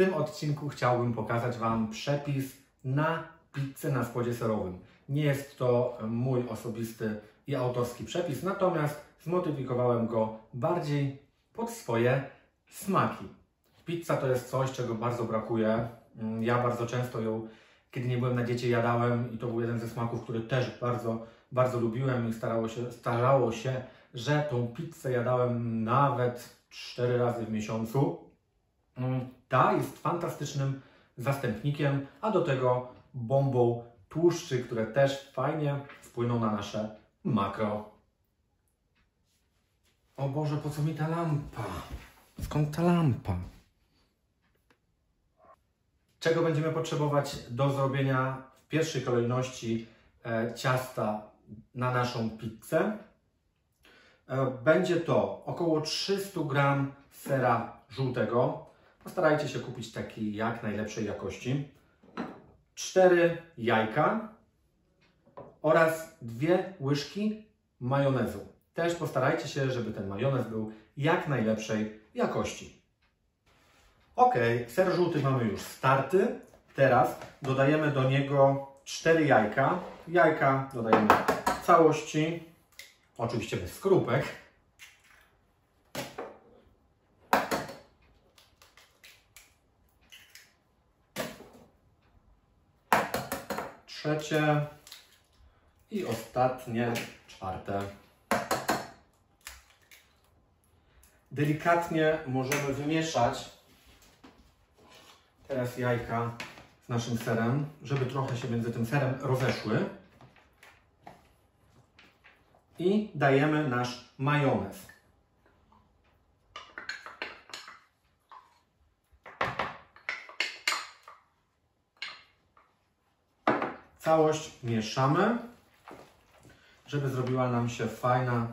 tym odcinku chciałbym pokazać Wam przepis na pizzę na spodzie serowym. Nie jest to mój osobisty i autorski przepis, natomiast zmodyfikowałem go bardziej pod swoje smaki. Pizza to jest coś, czego bardzo brakuje. Ja bardzo często ją, kiedy nie byłem na diecie, jadałem i to był jeden ze smaków, który też bardzo lubiłem i starzało się, że tą pizzę jadałem nawet 4 razy w miesiącu. Ta jest fantastycznym zastępnikiem, a do tego bombą tłuszczy, które też fajnie wpłyną na nasze makro. O Boże, po co mi ta lampa? Skąd ta lampa? Czego będziemy potrzebować do zrobienia w pierwszej kolejności ciasta na naszą pizzę? Będzie to około 300 g sera żółtego. Postarajcie się kupić taki jak najlepszej jakości. 4 jajka oraz 2 łyżki majonezu. Też postarajcie się, żeby ten majonez był jak najlepszej jakości. Ok, ser żółty mamy już starty. Teraz dodajemy do niego 4 jajka. Jajka dodajemy w całości, oczywiście bez skorupek. Trzecie i ostatnie, czwarte. Delikatnie możemy wymieszać teraz jajka z naszym serem, żeby trochę się między tym serem rozeszły. I dajemy nasz majonez. Całość mieszamy, żeby zrobiła nam się fajna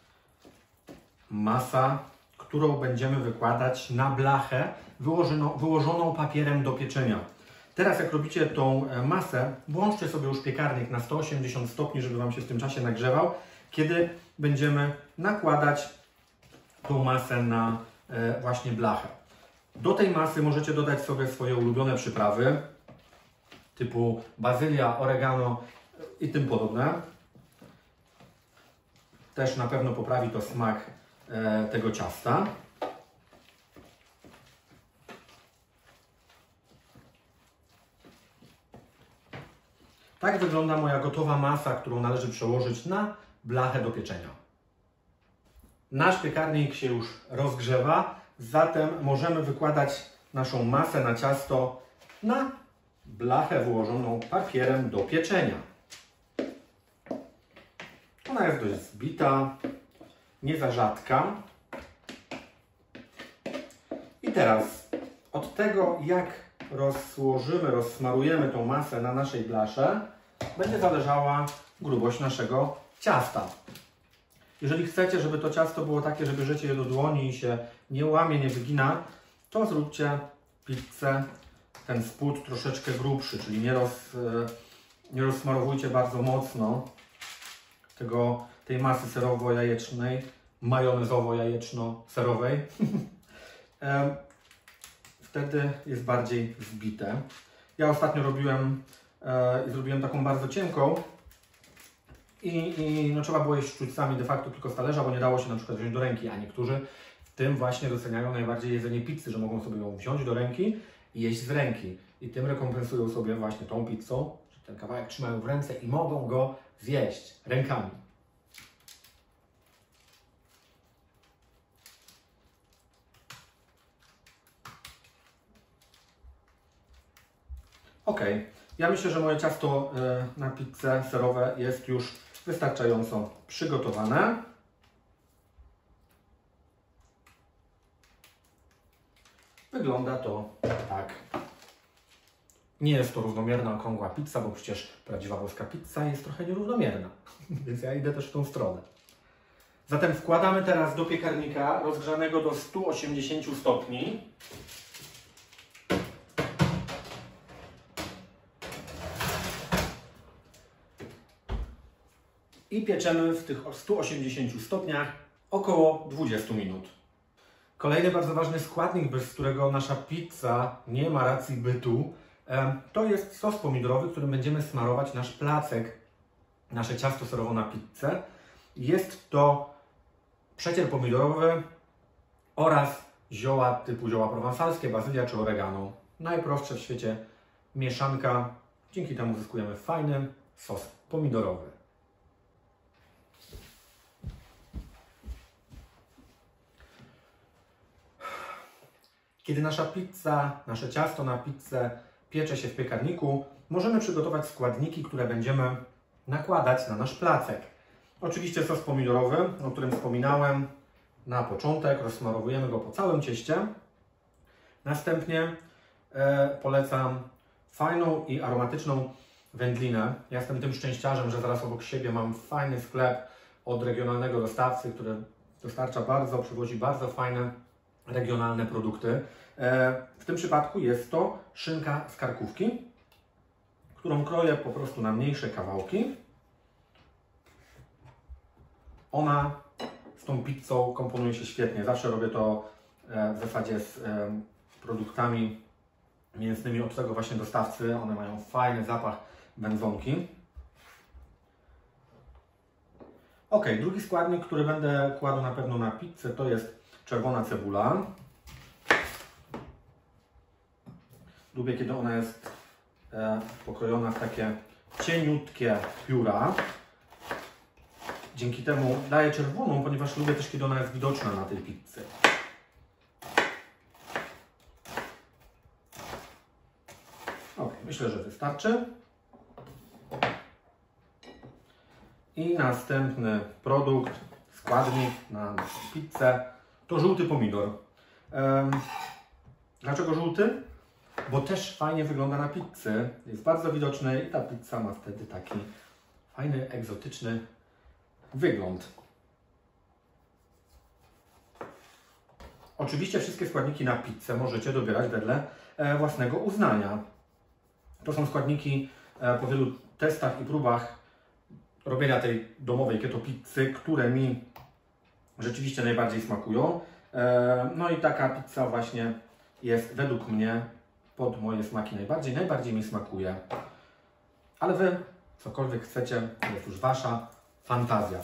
masa, którą będziemy wykładać na blachę wyłożoną papierem do pieczenia. Teraz jak robicie tą masę, włączcie sobie już piekarnik na 180 stopni, żeby Wam się w tym czasie nagrzewał, kiedy będziemy nakładać tą masę na właśnie blachę. Do tej masy możecie dodać sobie swoje ulubione przyprawy, typu bazylia, oregano i tym podobne. Też na pewno poprawi to smak tego ciasta. Tak wygląda moja gotowa masa, którą należy przełożyć na blachę do pieczenia. Nasz piekarnik się już rozgrzewa, zatem możemy wykładać naszą masę na ciasto na blachę wyłożoną papierem do pieczenia. Ona jest dość zbita, nie za rzadka. I teraz od tego, jak rozsmarujemy tą masę na naszej blasze, będzie zależała grubość naszego ciasta. Jeżeli chcecie, żeby to ciasto było takie, że bierzecie je do dłoni i się nie łamie, nie wygina, to zróbcie pizzę, ten spód troszeczkę grubszy, czyli nie rozsmarowujcie bardzo mocno tej masy serowo-jajecznej, majonezowo-jajeczno-serowej. Wtedy jest bardziej zbite. Ja ostatnio zrobiłem taką bardzo cienką i no, trzeba było jeść sztućcami de facto tylko z talerza, bo nie dało się na przykład wziąć do ręki, a niektórzy w tym właśnie doceniają najbardziej jedzenie pizzy, że mogą sobie ją wziąć do ręki i jeść z ręki. I tym rekompensują sobie właśnie tą pizzą, że ten kawałek trzymają w ręce i mogą go zjeść rękami. Ok, ja myślę, że moje ciasto na pizzę serowe jest już wystarczająco przygotowane. Wygląda to tak. Nie jest to równomierna, okrągła pizza, bo przecież prawdziwa włoska pizza jest trochę nierównomierna, więc ja idę też w tą stronę. Zatem wkładamy teraz do piekarnika rozgrzanego do 180 stopni. I pieczemy w tych 180 stopniach około 20 minut. Kolejny bardzo ważny składnik, bez którego nasza pizza nie ma racji bytu, to jest sos pomidorowy, którym będziemy smarować nasz placek, nasze ciasto serowe na pizzę. Jest to przecier pomidorowy oraz zioła typu zioła prowansalskie, bazylia czy oregano. Najprostsza w świecie mieszanka. Dzięki temu uzyskujemy fajny sos pomidorowy. Kiedy nasza pizza, nasze ciasto na pizzę piecze się w piekarniku, możemy przygotować składniki, które będziemy nakładać na nasz placek. Oczywiście sos pomidorowy, o którym wspominałem na początek, rozsmarowujemy go po całym cieście. Następnie polecam fajną i aromatyczną wędlinę. Ja jestem tym szczęściarzem, że zaraz obok siebie mam fajny sklep od regionalnego dostawcy, który przywozi bardzo fajne regionalne produkty. W tym przypadku jest to szynka z karkówki, którą kroję po prostu na mniejsze kawałki. Ona z tą pizzą komponuje się świetnie. Zawsze robię to w zasadzie z produktami mięsnymi od tego właśnie dostawcy. One mają fajny zapach wędzonki. Ok, drugi składnik, który będę kładł na pewno na pizzę, to jest czerwona cebula. Lubię, kiedy ona jest pokrojona w takie cieniutkie pióra. Dzięki temu daję czerwoną, ponieważ lubię też, kiedy ona jest widoczna na tej pizzy. Ok, myślę, że wystarczy. I następny produkt, składnik na pizzę to żółty pomidor. Dlaczego żółty? Bo też fajnie wygląda na pizzy. Jest bardzo widoczny i ta pizza ma wtedy taki fajny, egzotyczny wygląd. Oczywiście wszystkie składniki na pizzę możecie dobierać wedle własnego uznania. To są składniki po wielu testach i próbach robienia tej domowej keto pizzy, które mi rzeczywiście najbardziej smakują. No i taka pizza właśnie jest według mnie pod moje smaki najbardziej mi smakuje. Ale Wy cokolwiek chcecie, to jest już Wasza fantazja.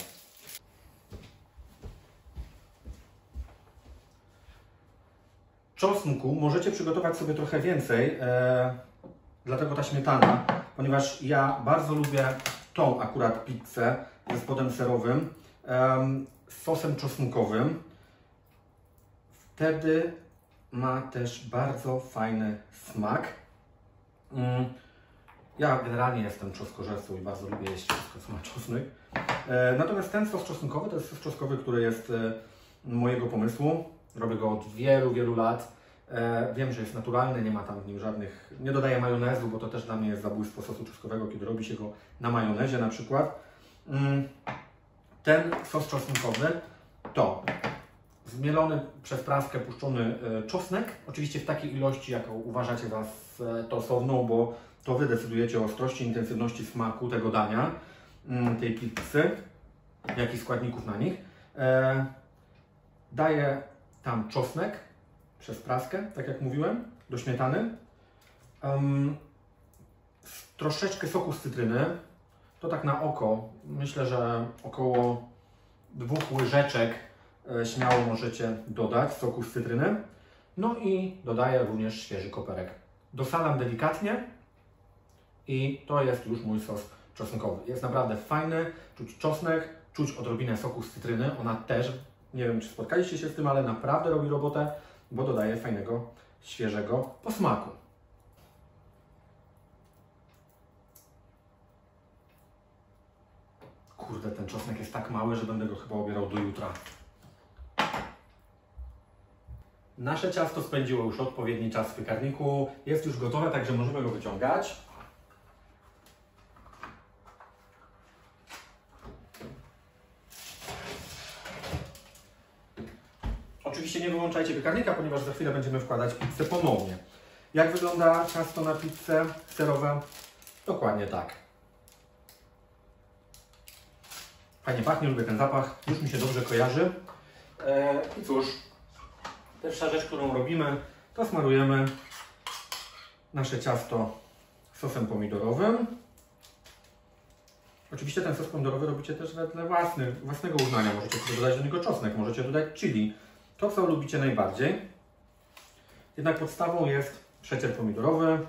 Czosnku możecie przygotować sobie trochę więcej, dlatego ta śmietana, ponieważ ja bardzo lubię tą akurat pizzę ze spodem serowym, z sosem czosnkowym. Wtedy ma też bardzo fajny smak. Ja generalnie jestem czosnkożercą i bardzo lubię jeść wszystko, co ma czosnek. Natomiast ten sos czosnkowy to jest sos czosnkowy, który jest mojego pomysłu. Robię go od wielu, wielu lat. Wiem, że jest naturalny, nie ma tam w nim żadnych... Nie dodaję majonezu, bo to też dla mnie jest zabójstwo sosu czosnkowego, kiedy robi się go na majonezie na przykład. Ten sos czosnkowy to zmielony przez praskę puszczony czosnek, oczywiście w takiej ilości, jaką uważacie za stosowną, bo to Wy decydujecie o ostrości, intensywności smaku tego dania, tej pizzy, jak i składników na nich. Daję tam czosnek przez praskę, tak jak mówiłem, do śmietany. Troszeczkę soku z cytryny, to tak na oko, myślę, że około 2 łyżeczek śmiało możecie dodać soku z cytryny. No i dodaję również świeży koperek. Dosalam delikatnie i to jest już mój sos czosnkowy. Jest naprawdę fajny, czuć czosnek, czuć odrobinę soku z cytryny. Ona też, nie wiem czy spotkaliście się z tym, ale naprawdę robi robotę, bo dodaje fajnego, świeżego posmaku. Kurde, ten czosnek jest tak mały, że będę go chyba obierał do jutra. Nasze ciasto spędziło już odpowiedni czas w piekarniku. Jest już gotowe, także możemy go wyciągać. Oczywiście nie wyłączajcie piekarnika, ponieważ za chwilę będziemy wkładać pizzę ponownie. Jak wygląda ciasto na pizzę serowe? Dokładnie tak. Fajnie pachnie, lubię ten zapach, już mi się dobrze kojarzy. I cóż, Pierwsza rzecz, którą robimy, to smarujemy nasze ciasto sosem pomidorowym. Oczywiście ten sos pomidorowy robicie też wedle własnego uznania. Możecie sobie dodać do niego czosnek, możecie dodać chili. To, co lubicie najbardziej. Jednak podstawą jest przecier pomidorowy.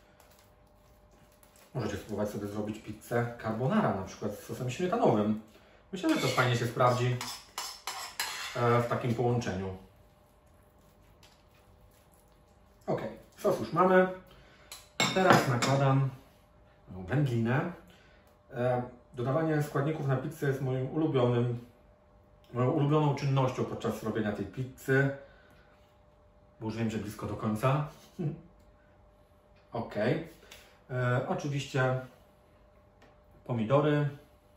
Możecie spróbować sobie zrobić pizzę carbonara, na przykład z sosem śmietanowym. Myślę, że to fajnie się sprawdzi w takim połączeniu. Ok, sos już mamy. Teraz nakładam wędlinę. Dodawanie składników na pizzę jest moją ulubioną czynnością podczas robienia tej pizzy. Bo już wiem, że blisko do końca. Ok. Oczywiście pomidory.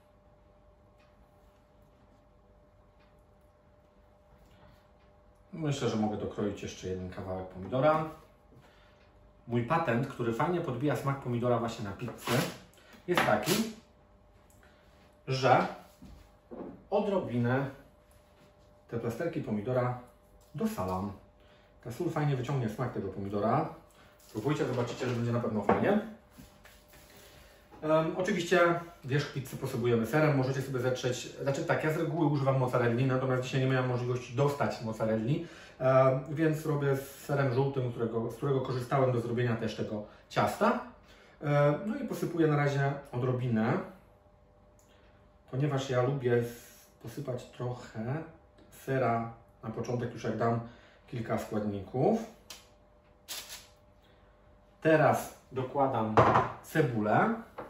Myślę, że mogę dokroić jeszcze jeden kawałek pomidora. Mój patent, który fajnie podbija smak pomidora właśnie na pizzę, jest taki, że odrobinę te plasterki pomidora dosalam. Ta sól fajnie wyciągnie smak tego pomidora. Spróbujcie, zobaczycie, że będzie na pewno fajnie. Oczywiście wierzch pizzy posypujemy serem, możecie sobie zetrzeć, znaczy tak, ja z reguły używam mozzarelli, natomiast dzisiaj nie miałem możliwości dostać mozzarelli, więc robię z serem żółtym, z którego korzystałem do zrobienia też tego ciasta. No i posypuję na razie odrobinę, ponieważ ja lubię posypać trochę sera na początek, już jak dam kilka składników. Teraz dokładam cebulę.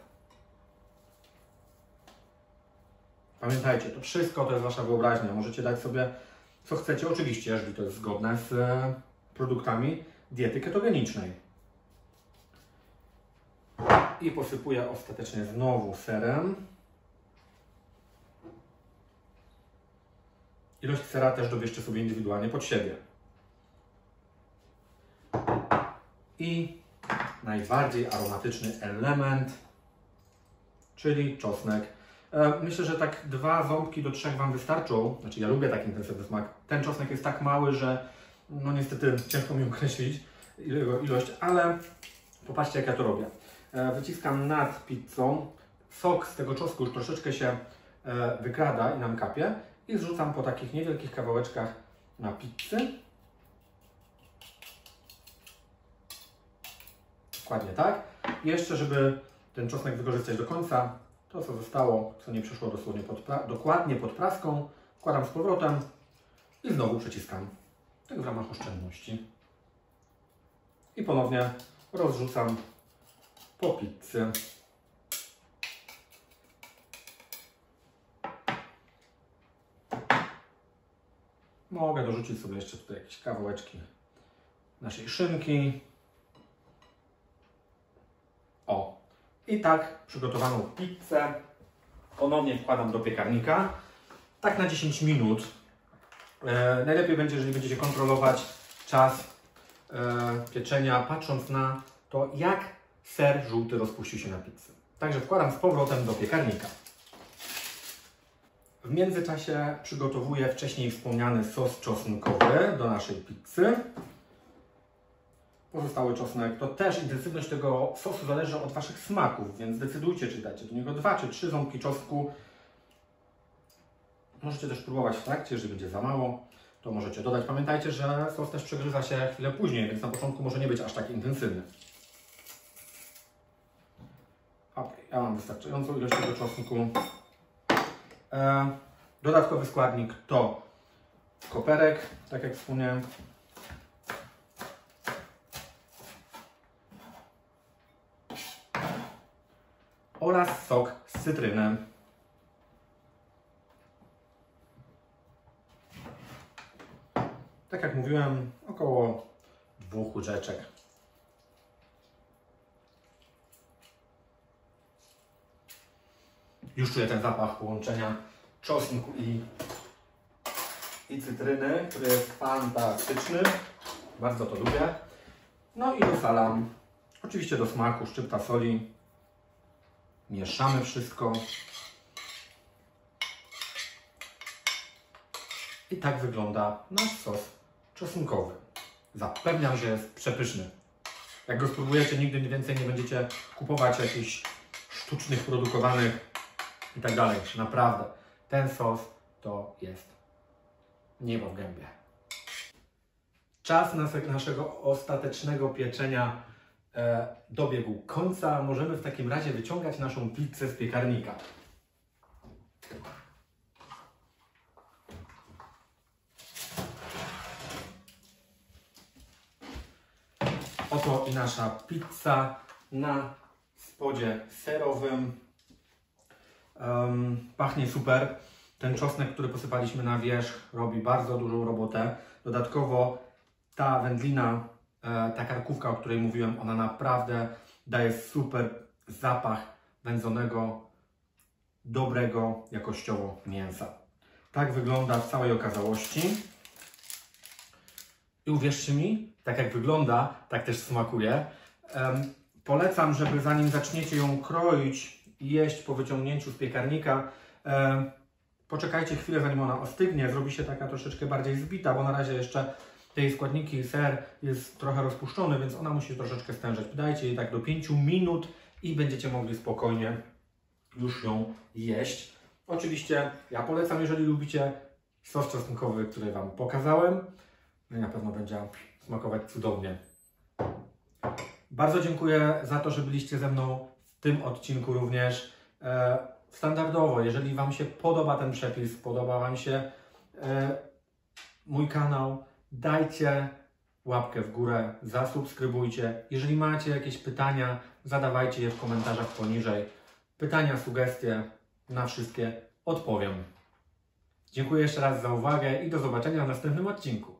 Pamiętajcie, to wszystko to jest Wasza wyobraźnia. Możecie dać sobie co chcecie, oczywiście, jeżeli to jest zgodne z produktami diety ketogenicznej. I posypuję ostatecznie znowu serem. Ilość sera też dobierzcie sobie indywidualnie pod siebie. I najbardziej aromatyczny element, czyli czosnek. Myślę, że tak 2 ząbki do 3 Wam wystarczą. Znaczy ja lubię tak intensywny smak. Ten czosnek jest tak mały, że no niestety ciężko mi określić jego ilość, ale popatrzcie, jak ja to robię. Wyciskam nad pizzą. Sok z tego czosnku już troszeczkę się wykrada i nam kapie. I zrzucam po takich niewielkich kawałeczkach na pizzę. Dokładnie tak. I jeszcze, żeby ten czosnek wykorzystać do końca, to co zostało, co nie przeszło dosłownie dokładnie pod praską, wkładam z powrotem i znowu przeciskam. Tak w ramach oszczędności. I ponownie rozrzucam po pizzy. Mogę dorzucić sobie jeszcze tutaj jakieś kawałeczki naszej szynki. O! I tak przygotowaną pizzę ponownie wkładam do piekarnika. Tak na 10 minut. Najlepiej będzie, jeżeli będziecie kontrolować czas pieczenia, patrząc na to, jak ser żółty rozpuścił się na pizzy. Także wkładam z powrotem do piekarnika. W międzyczasie przygotowuję wcześniej wspomniany sos czosnkowy do naszej pizzy. Pozostały czosnek, to też intensywność tego sosu zależy od Waszych smaków, więc zdecydujcie, czy dacie do niego 2 czy 3 ząbki czosnku. Możecie też próbować w trakcie, jeżeli będzie za mało, to możecie dodać. Pamiętajcie, że sos też przegryza się chwilę później, więc na początku może nie być aż tak intensywny. Ok, ja mam wystarczającą ilość tego czosnku. Dodatkowy składnik to koperek, tak jak wspomniałem. Oraz sok z cytryny. Tak jak mówiłem, około 2 łyżeczek. Już czuję ten zapach połączenia czosnku i cytryny, który jest fantastyczny. Bardzo to lubię. No i dosalam. Oczywiście do smaku szczypta soli. Mieszamy wszystko. I tak wygląda nasz sos czosnkowy. Zapewniam, że jest przepyszny. Jak go spróbujecie, nigdy więcej nie będziecie kupować jakichś sztucznych, produkowanych i tak dalej. Naprawdę, ten sos to jest niebo w gębie. Czas naszego ostatecznego pieczenia dobiegł końca. Możemy w takim razie wyciągać naszą pizzę z piekarnika. Oto i nasza pizza na spodzie serowym. Pachnie super. Ten czosnek, który posypaliśmy na wierzch, robi bardzo dużą robotę. Dodatkowo ta wędlina, ta karkówka, o której mówiłem, ona naprawdę daje super zapach wędzonego, dobrego jakościowo mięsa. Tak wygląda w całej okazałości. I uwierzcie mi, tak jak wygląda, tak też smakuje. Polecam, żeby zanim zaczniecie ją kroić i jeść po wyciągnięciu z piekarnika, poczekajcie chwilę, zanim ona ostygnie, zrobi się taka troszeczkę bardziej zbita, bo na razie jeszcze tej składniki, ser jest trochę rozpuszczony, więc ona musi troszeczkę stężeć. Dajcie jej tak do 5 minut i będziecie mogli spokojnie już ją jeść. Oczywiście ja polecam, jeżeli lubicie sos czosnkowy, który Wam pokazałem. No i na pewno będzie smakować cudownie. Bardzo dziękuję za to, że byliście ze mną w tym odcinku również. Standardowo, jeżeli Wam się podoba ten przepis, podoba Wam się mój kanał, dajcie łapkę w górę, zasubskrybujcie. Jeżeli macie jakieś pytania, zadawajcie je w komentarzach poniżej. Pytania, sugestie, na wszystkie odpowiem. Dziękuję jeszcze raz za uwagę i do zobaczenia w następnym odcinku.